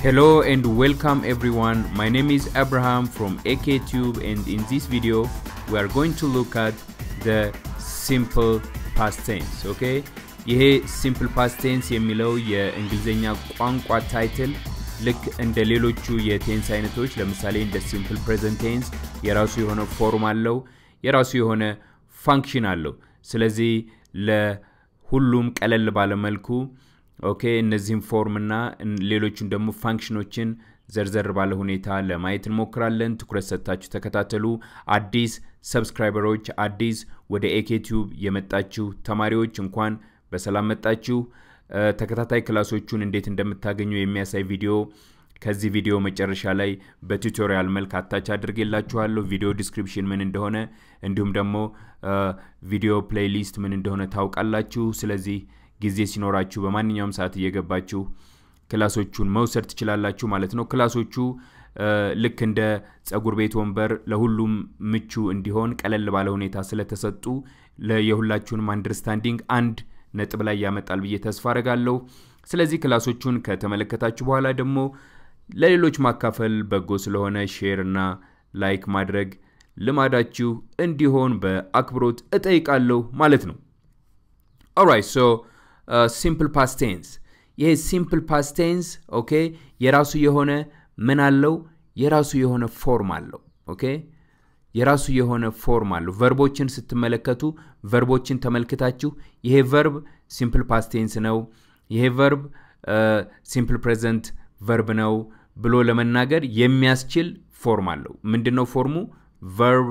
Hello and welcome everyone. My name is Abraham from AKTube, and in this video we are going to look at the simple past tense. Okay? ይሄ simple past tense የሚለው የእንግሊዘኛ ቋንቋ ታይትል ልክ እንደ ሌሎቹ የቴንስ አይነቶች ለምሳሌ እንደ simple present tense የራሱ የሆነ ፎርም አለው፣ የራሱ የሆነ ፋንክሽን አለው። ስለዚህ ለሁሉም ቀለል ባለ መልኩ ኦኬ እነዚህን ፎርምና ሌሎችን ደግሞ ፋንክሽኖችን ዘርዘር ባለ ሁኔታ ለማየት እንሞክራለን። ትኩረት ሰጥታችሁ ተከታተሉ። አዲስ ሰብስክራይበሮች፣ አዲስ ወደ AKTube የመጣችሁ ተማሪዎች እንኳን በሰላም መጣችሁ። ተከታታይ ክላሶቹን እንዴት እንደምታገኙ የሚያሳይ ቪዲዮ ከዚህ ቪዲዮ መጨረሻ ላይ በቱቶሪያል መልክ አታች አድርጌላችኋለሁ። ቪዲዮ ዲስክሪፕሽን ምን እንደሆነ እንዲሁም ደግሞ ቪዲዮ ፕሌሊስት ምን እንደሆነ ታውቃላችሁ። ስለዚህ ጊዜ ሲኖራችሁ በማንኛውም ሰዓት እየገባችሁ ክላሶቹን መውሰድ ትችላላችሁ ማለት ነው። ክላሶቹ ልክ እንደ ጸጉር ቤት ወንበር ለሁሉም ምቹ እንዲሆን ቀለል ባለ ሁኔታ ስለተሰጡ ለየሁላችሁንም አንደርስታንዲንግ አንድ ነጥብ ላይ ያመጣል ብዬ ተስፋ አደርጋለሁ። ስለዚህ ክላሶቹን ከተመለከታችሁ በኋላ ደግሞ ለሌሎች ማካፈል በጎ ስለሆነ ሼር እና ላይክ ማድረግ ልማዳችሁ እንዲሆን በአክብሮት እጠይቃለሁ ማለት ነው። Alright, so simple past tense. ይሄ simple past tense, okay? የራሱ የሆነ ምን አለው? የራሱ የሆነ ፎርም አለው። Okay? የራሱ የሆነ ፎርም አለው። ቨርቦችን ስትመለከቱ ቨርቦችን ተመልክታችሁ ይሄ ቨርብ simple past tense ነው፣ ይሄ ቨርብ simple present verb ነው ብሎ ለመናገር የሚያስችል ፎርም አለው። ምንድነው ፎርሙ? verb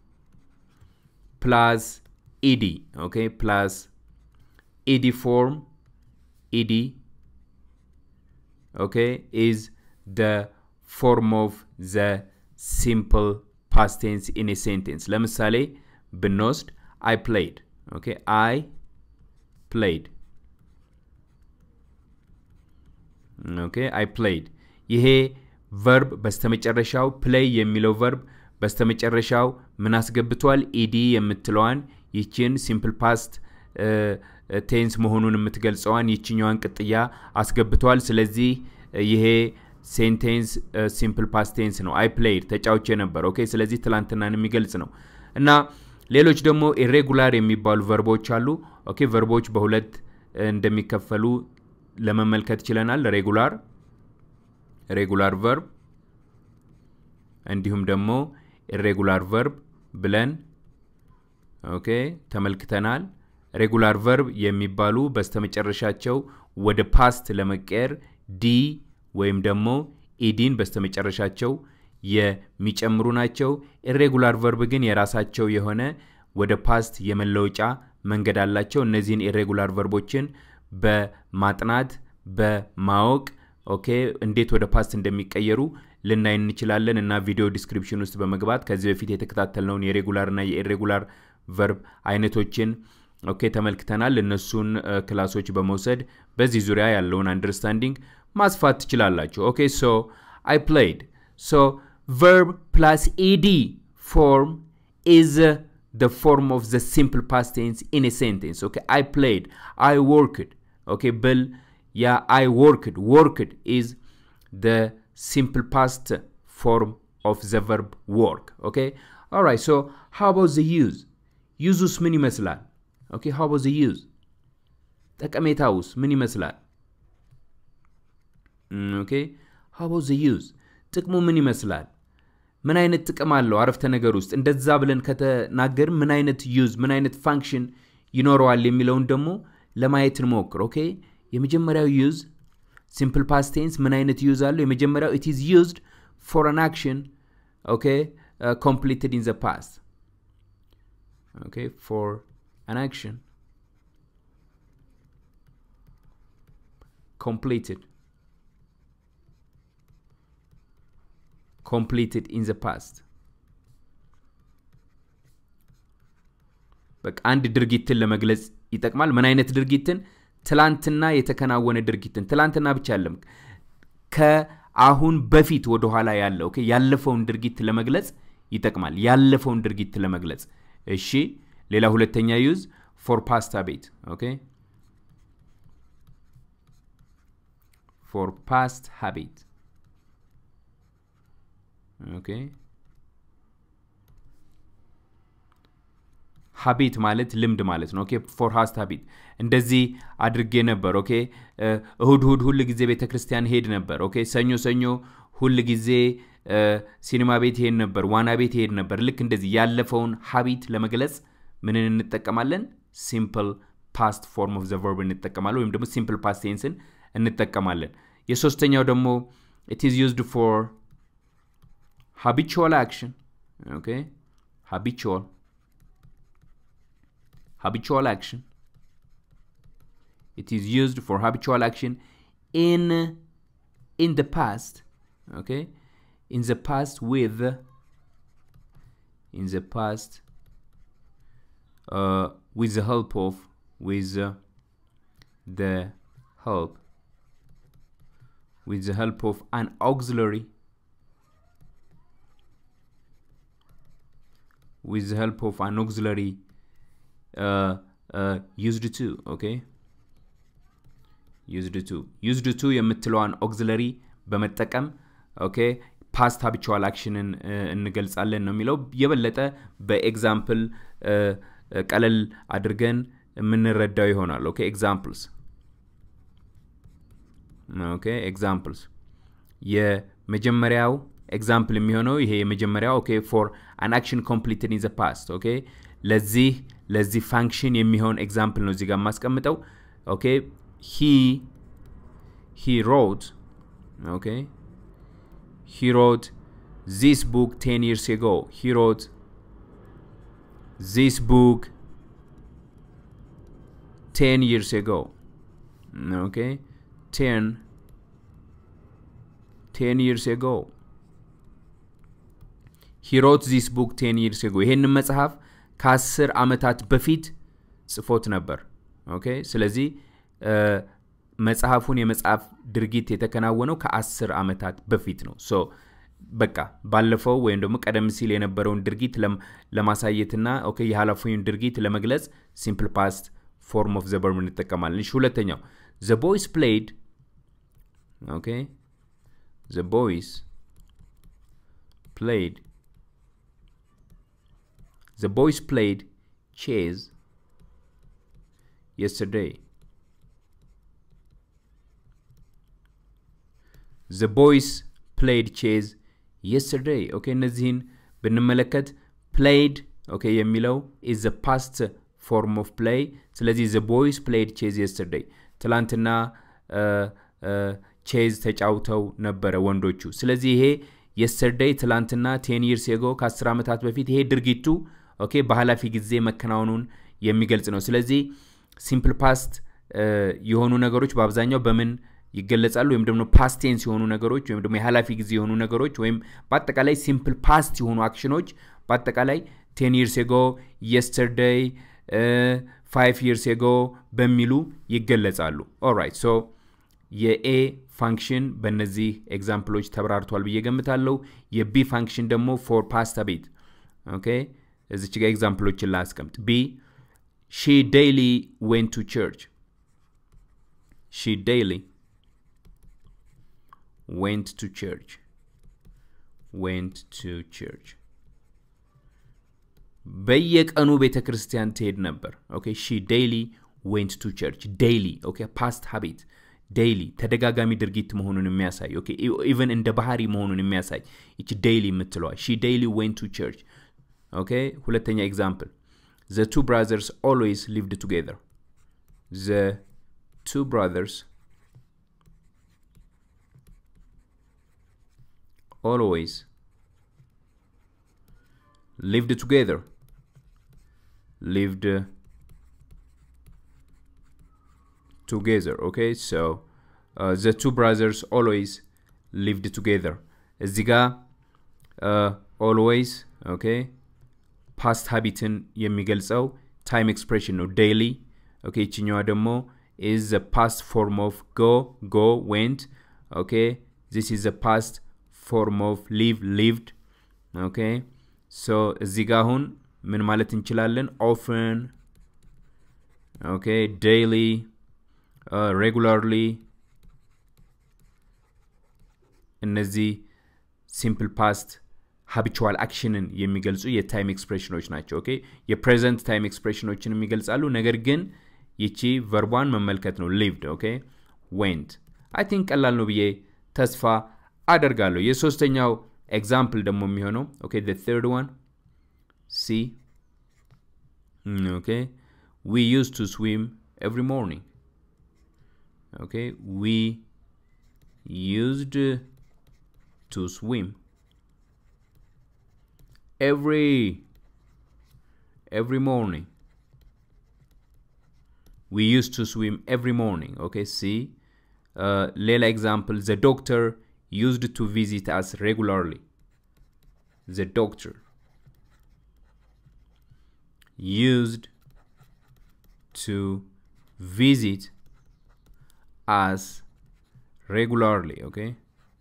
plus ed, okay? plus ed form, ed, okay, is the form of the simple past tense in a sentence. ለምሳሌ ብንወስድ I played, okay? I played. Okay, I played. ይሄ verb በስተመጨረሻው play የሚለው verb በስተመጨረሻው ምን አስገብቷል? ed የምትለዋን ይችን simple past tense መሆኑን የምትገልጸዋን ይችኛዋን ቅጥያ አስገብቷል። ስለዚህ ይሄ sentence simple past tense ነው። I played ተጫውቼ ነበር። ኦኬ ስለዚህ ትላንትናን የሚገልጽ ነው። እና ሌሎች ደግሞ irregular የሚባሉ ቨርቦች አሉ። ኦኬ ቨርቦች በሁለት እንደሚከፈሉ ለመመልከት ይችላል። regular verb እንዲሁም ደግሞ irregular verb ብለን ኦኬ ተመልክተናል። regular verb የሚባሉ በስተመጨረሻቸው ወደ past ለመቀየር d ወይም ደግሞ edን በስተመጨረሻቸው የሚጨምሩ ናቸው። irregular verb ግን የራሳቸው የሆነ ወደ past የመለወጫ መንገድ አላቸው። እነዚህን irregular verboችን በማጥናት በማወቅ ኦኬ እንዴት ወደ past እንደሚቀየሩ ልናይ እንችላለን እና ቪዲዮ ዲስክሪፕሽን ውስጥ በመግባት ከዚህ በፊት የተከታተልነውን የሬጉላር እና የኢሬጉላር verb አይነቶችን ኦኬ ተመልክተናል። እነሱን ክላሶች በመውሰድ በዚህ ዙሪያ ያለውን አንደርስታንዲንግ ማስፋት ትችላላችሁ። ኦኬ so I played. So verb plus ed form is the form of the simple past tense in a sentence. Okay, I played, I worked. Okay, Bill, yeah, I worked. Worked is the simple past form of the verb work. Okay, all right, so how about the use? Use ምን ይመስላል? Okay, how about the use? ጠቀሜታውስ ምን ይመስላል? Okay, how about the use? ጥቅሙ ምን ይመስላል? ምን አይነት ጥቅም አለው አረፍተ ነገር ውስጥ? እንደዛ ብለን ከተናገር ምን አይነት use ምን አይነት ፋንክሽን ይኖረዋል የሚለውን ደግሞ ለማየት እንሞክር። ኦኬ የመጀመሪያው use simple past tense ምን አይነት use አለው? የመጀመሪያው it is used for an action, okay, completed in the past. Okay, for an action completed in the past. በቃ አንድ ድርጊትን ለመግለጽ ይጠቅማል። ምን አይነት ድርጊትን? ትላንትና የተከናወነ ድርጊትን። ትላንትና ብቻ አይደለም ከአሁን በፊት ወደ ኋላ ያለው ኦኬ ያለፈውን ድርጊት ለመግለጽ ይጠቅማል። ያለፈውን ድርጊት ለመግለጽ። እሺ ሌላ ሁለተኛ use for past habit. Okay, for past habit. okay habit ማለት ልምድ ማለት ነው okay for past habit እንደዚህ አድርጌ ነበር okay እሁድ ሁሉ ጊዜ ቤተክርስቲያን ሄድ ነበር okay ሰኞ ሁሉ ጊዜ ሲኒማ ቤት ሄድ ነበር ዋና ቤት ሄድ ነበር ልክ እንደዚህ ያለፈውን habit ለመግለጽ ምንን እንጠቀማለን simple past form of the verb እንጠቀማለን ወይም ደግሞ simple past tense እንጠቀማለን የሶስተኛው ደግሞ it is used for habitual action okay habitual action it is used for habitual action in the past okay in the past with the help of an auxiliary used to okay used to የምትለዋን auxiliary በመጠቀም okay past habitual actionን እንገልጻለን ነው የሚለው የበለጠ በኤግዛምፕል ቀለል አድርገን የምንረዳው ይሆናል okay examples የመጀመሪያው example የሚሆነው ይሄ የመጀመሪያው okay for an action completed in the past okay ለዚህ function የሚሆን example ነው እዚህ ጋር ማስቀምጠው okay he wrote this book 10 years ago he wrote this book 10 years ago okay 10 years ago he wrote this book 10 years ago ይሄንን መጽሐፍ ከ10 አመታት በፊት ጽፎት ነበር okay ስለዚህ መጽሐፉን የመጽሐፍ ድርጊት የተከናወነው ከ10 አመታት በፊት ነው so በቃ ባለፈው ወይም ደግሞ ቀደም ሲል የነበረውን ድርጊት ለማሳየትና okay የሐለፉን ድርጊት ለመግለጽ simple past form of the verb እንጠቀማለን እሺ ሁለተኛው the boys played chess yesterday the boys played chess yesterday okay እነዚህን ብንመለከት played okay የሚለው is the past form of play ስለዚህ the boys played chess yesterday ትላንትና chess ተጫውተው ነበር ወንዶቹ ስለዚህ ይሄ yesterday ትላንትና 10 years ago ከ10 አመታት በፊት ይሄ ድርጊቱ okay በሐላፊ ጊዜ መከናወኑን የሚገልጽ ነው ስለዚህ simple past የሆኑ ነገሮች በአብዛኛው በምን ይገለጻሉ ወይም ደግሞ past tense የሆኑ ነገሮች ወይም ደግሞ የሐላፊ ጊዜ የሆኑ ነገሮች ወይም በአጠቃላይ simple past የሆኑ አክሽኖች በአጠቃላይ 10 years ago yesterday 5 years ago በሚሉ ይገለጻሉ alright so የa function በእነዚህ ኤግዛምፕሎች ተብራርቷል ብዬ ገምታለሁ የb function ደግሞ for past habit okay እዚች ጋር ኤግዛምፕሎችን ላስቀምጥ b she daily went to church በየቀኑ ቤተክርስቲያን ትሄድ ነበር okay she daily went to church daily okay past habit daily ተደጋጋሚ ድርጊት መሆኑን የሚያሳይ okay even እንደ ባህሪ መሆኑን የሚያሳይ እቺ daily የምትለዋ she daily went to church okay ሁለተኛ example the two brothers always lived together the two brothers always lived together okay so the two brothers always lived together እዚጋ always okay past habitን የሚገልጸው time expression ነው daily okay እቺኛዋ ደግሞ is the past form of go went okay this is the past form of lived okay so እዚጋ አሁን ምን ማለት እንችላለን often okay daily regularly እነዚህ simple past habitual actionን የሚገልጹ የታይም ኤክስፕሬሽኖች ናቸው ኦኬ የፕሬዘንት ታይም ኤክስፕሬሽኖችን የሚገልጻሉ ነገር ግን ይቺ verb1 መመልከት ነው lived ኦኬ went I think ቀላል ነው ብዬ ተስፋ አደርጋለሁ የሶስተኛው example ደግሞ የሚሆነው okay the third one see okay we used to swim every morning okay we used to swim every morning we used to swim every morning okay see lela example the doctor used to visit us regularly the doctor used to visit us regularly okay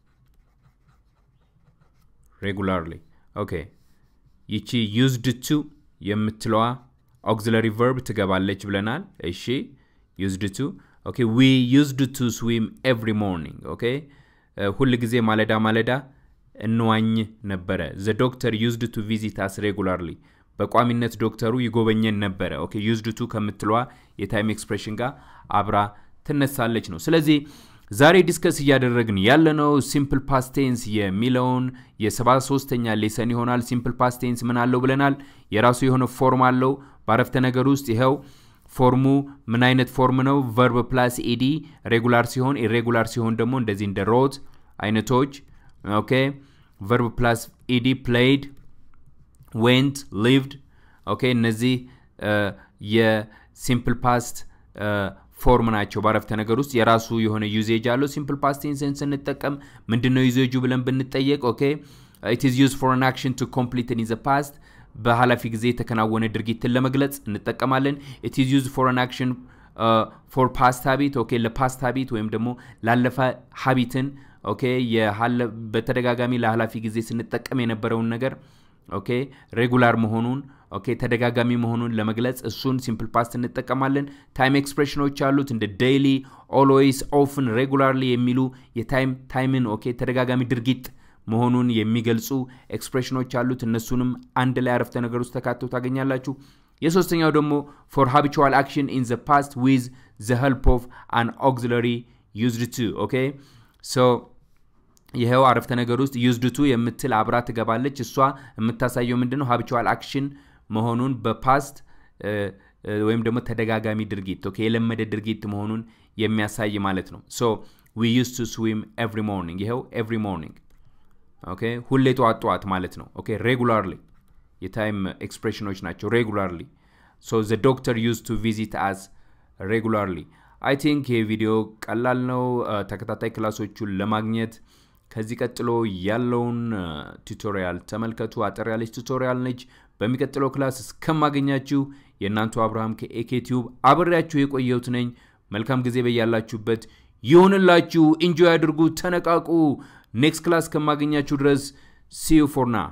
regularly okay ይቺ used to የምትለዋ auxiliary verb ትገባለች ብለናል እሺ used to okay we used to swim every morning okay ሁሉ ጊዜ ማለዳ እንዋኝ ነበር the doctor used to visit us regularly በቋሚነት ዶክተሩ ይጎበኘን ነበር okay used to ከምትለዋ የታይም ኤክስፕሬሽን ጋር አብራ ትነሳለች ነው ስለዚህ ዛሬ ዲስከስ ያደረግን ያለነው simple past tense የሚለውን የ73ኛ ሌሰን ይሆናል simple past tense ምን አለው ብለናል የራሱ የሆነ ፎርም አለው ባረፍተ ነገር ውስጥ ይሄው ፎርሙ ምን አይነት ፎርም ነው verb plus ed regular ሲሆን irregular ሲሆን ደግሞ እንደዚህ እንደ wrote አይነቶች okay verb plus ed played went lived okay እነዚህ የsimple past ፎርም ናቸው ባረፍተ ነገር ውስጥ የራሱ የሆነ ዩዜጅ አለው simple past tense እንጠቀም ምንድነው ዩዜጁ ብለን ብንጠየቅ okay it is used for an action to complete in the past በሐላፊ ጊዜ ተከናወነ ድርጊትን ለመግለጽ እንጠቀማለን it is used for an action for past habit okay ለpast habit ወይም ደግሞ ላለፈ habitን okay በተደጋጋሚ ለሐላፊ ጊዜ ስንጠቀም የነበረውን ነገር okay regular መሆኑን okay ተደጋጋሚ መሆኑን ለመግለጽ እሱን simple past እንጠቀማለን time expressionዎች አሉት እንደ daily always often regularly የሚሉ የታይምን okay ተደጋጋሚ ድርጊት መሆኑን የሚገልጹ ኤክስፕሬሽኖች አሉት እነሱንም አንድ ላይ አረፍተ ነገር ውስጥ ተካተው ታገኛላችሁ የሶስተኛው ደግሞ for habitual action in the past with the help of an auxiliary used to okay so ይሄው አረፍተ ነገር ውስጥ used to የምትል አብራ ትገባለች እሷ የምታሳየው ምንድነው habitual action መሆኑን በፓስት ወይም ደግሞ ተደጋጋሚ ድርጊት okay የለመደ ድርጊት መሆኑን የሚያሳይ ማለት ነው so we used to swim every morning ይሄው every morning okay ሁሌ ጧት ማለት ነው okay regularly የታይም ኤክስፕሬሽኖች ናቸው regularly so the doctor used to visit us regularly I think ይሄ ቪዲዮ ቀላል ነው ተከታታይ ክላሶቹን ለማግኘት ከዚህ ቀጥሎ ያለውን ቱቶሪያል ተመልከቱ አጠር ያለች ቱቶሪያል ነች በሚቀጥለው ክላስ እስከማገኛችሁ የናንተ አብርሃም ከኤኬቲዩብ አብሬያችሁ የቆየሁት ነኝ መልካም ጊዜ በያላችሁበት ይሁንላችሁ ኢንጆይ አድርጉ ተነቃቁ next class ከማገኛችሁ ድረስ see you for now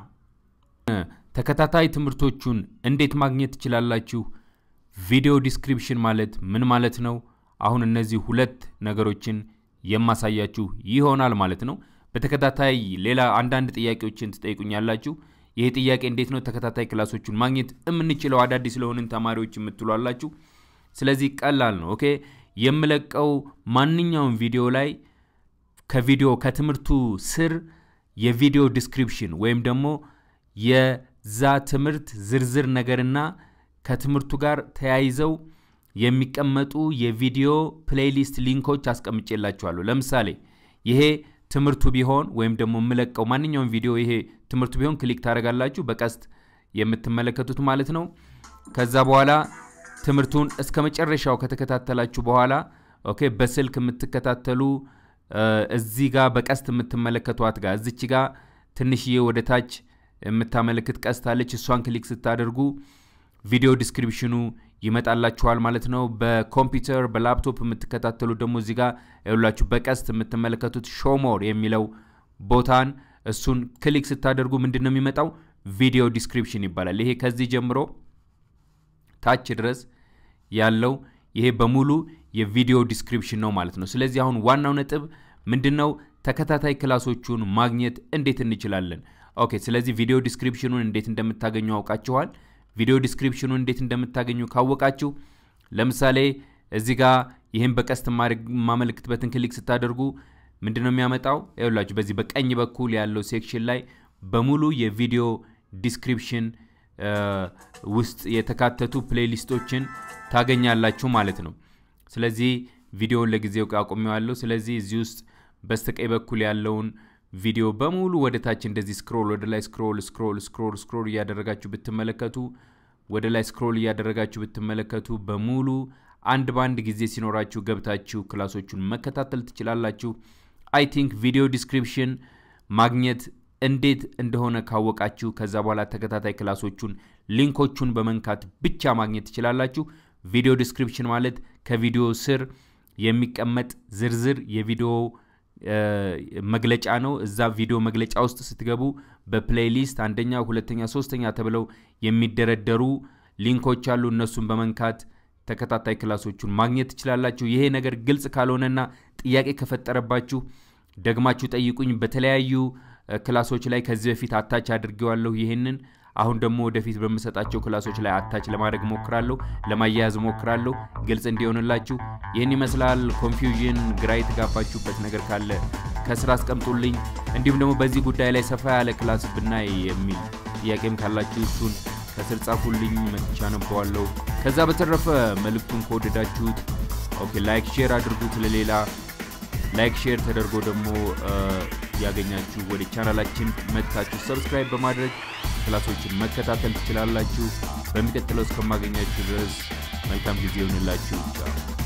ተከታታይ ትምህርቶቹን እንዴት ማግኘት ትችላላችሁ ቪዲዮ ዲስክሪፕሽን ማለት ምን ማለት ነው አሁን እነዚህ ሁለት ነገሮችን የማሳያችሁ ይሆናል ማለት ነው በተከታታይ ሌላ አንዳንድ ጥያቄዎችን ትጠይቁኛላችሁ ይሄ ጥያቄ እንዴት ነው ተከታታይ ክላሶቹን ማግኘት እምንችለው አዳዲስ ስለሆነን ተማሪዎች የምትሏላችሁ ስለዚህ ቀላል ነው ኦኬ የምለቀው ማንኛውም ቪዲዮ ላይ ከቪዲዮ ከትምህርቱ ስር የቪዲዮ ዲስክሪፕሽን ወይም ደግሞ የዛ ትምህርት ዝርዝር ነገርና ከትምህርቱ ጋር ተያይዘው የሚቀመጡ የቪዲዮ ፕሌሊስት ሊንኮች አስቀምጬላችኋለሁ ለምሳሌ ይሄ ትምህርቱ ቢሆን ወይም ደግሞ ምለቀው ማንኛውም ቪዲዮ ይሄ ትምህርቱ ቢሆን ክሊክ ታረጋላችሁ በቀስት የምትመለከቱት ማለት ነው ከዛ በኋላ ትምህርቱን እስከ መጨረሻው ከተከታተላችሁ በኋላ ኦኬ በስልክ የምትከታተሉ እዚህ ጋር በቀስት የምትመለከቷት ጋር እዚች ጋር ትንሽዬ ወደ ታች የምታመለክት ቀስት አለች እሷን ክሊክ ስታደርጉ ቪዲዮ ዲስክሪፕሽኑ ይመጣላችኋል ማለት ነው በኮምፒውተር በላፕቶፕ የምትከታተሉ ደግሞ እዚህ ጋር ያላችሁ በቀስት የምትመለከቱት show more የሚለው ቦታን እሱን ክሊክ ስታደርጉ ምንድነው የሚመጣው ቪዲዮ ዲስክሪፕሽን ይባላል ይሄ ከዚህ ጀምሮ ታች ድረስ ያለው ይሄ በሙሉ የቪዲዮ ዲስክሪፕሽን ነው ማለት ነው ስለዚህ አሁን ዋናው ነጥብ ምንድነው ተከታታይ ክላሶቹን ማግኘት እንዴት እንችላለን ኦኬ ስለዚህ ቪዲዮ ዲስክሪፕሽኑን እንዴት እንደምታገኙ አውቃችኋል ቪዲዮ ዲስክሪፕሽኑን እንዴት እንደምታገኙ ካወቃችሁ ለምሳሌ እዚህ ጋር ይሄን በቀስት ማመልክትበትን ክሊክ ስታደርጉ ምንድነው የሚያመጣው ይኸውላችሁ በዚህ በቀኝ በኩል ያለው ሴክሽን ላይ በሙሉ የቪዲዮ ዲስክሪፕሽን ውስጥ የተካተቱ ፕሌሊስቶችን ታገኛላችሁ ማለት ነው ስለዚህ ቪዲዮውን ለጊዜው አቆሚዋለሁ ስለዚህ እዚህ ውስጥ በስተቀኝ በኩል ያለውን ቪዲዮ በሙሉ ወደ ታች እንደዚህ ስክሮል ወደ ላይ ስክሮል ያደረጋችሁ ብትመለከቱ ወደ ላይ ስክሮል ያደረጋችሁ ብትመለከቱ በሙሉ አንድ ባንድ ጊዜ ሲኖራችሁ ገብታችሁ ክላሶቹን መከታተል ትችላላችሁ አይ ቲንክ ቪዲዮ ዲስክሪፕሽን ማግኘት እንዴት እንደሆነ ካወቃችሁ ከዛ በኋላ ተከታታይ ክላሶቹን ሊንኮቹን በመንካት ብቻ ማግኘት ትችላላችሁ ቪዲዮ ዲስክሪፕሽን ማለት ከቪዲዮ ስር የሚቀመጥ ዝርዝር የቪዲዮ መግለጫ ነው እዛ ቪዲዮ መግለጫ ውስጥ ስትገቡ በፕሌሊስት አንደኛ ሁለተኛ ሶስተኛ ተብለው የሚደረደሩ ሊንኮች አሉ እነሱን በመንካት ተከታታይ ክላሶቹን ማግኘት ትችላላችሁ ይሄ ነገር ግልጽ ካልሆነና ጥያቄ ከፈጠረባችሁ ደግማችሁ ጠይቁኝ በተለያዩ ክላሶች ላይ ከዚህ በፊት አታች አድርጌዋለሁ ይሄንን አሁን ደግሞ ወደፊት በመሰጣቸው ክላሶች ላይ አታች ለማድረግ ሞክራለሁ ለማያያዝ ሞክራለሁ ግልጽ እንዲሆንላችሁ ይሄን ይመስላል ኮንፊውዥን ግራ የተጋባችሁበት ነገር ካለ ከስራ አስቀምጡልኝ እንዲሁም ደግሞ በዚህ ጉዳይ ላይ ሰፋ ያለ ክላስ ብናይ የሚል ጥያቄም ካላችሁ እሱን ከስር ጻፉልኝ መጥቻ ነብዋለሁ ከዛ በተረፈ መልእክቱን ከወደዳችሁት ኦኬ ላይክ ሼር አድርጉት ለሌላ ላይክ ሼር ተደርጎ ደግሞ ያገኛችሁ ወደ ቻናላችን መጥታችሁ ሰብስክራይብ በማድረግ ክላሶችን መከታተል ትችላላችሁ በሚቀጥለው እስከማገኛችሁ ድረስ መልካም ጊዜ ይሁንላችሁ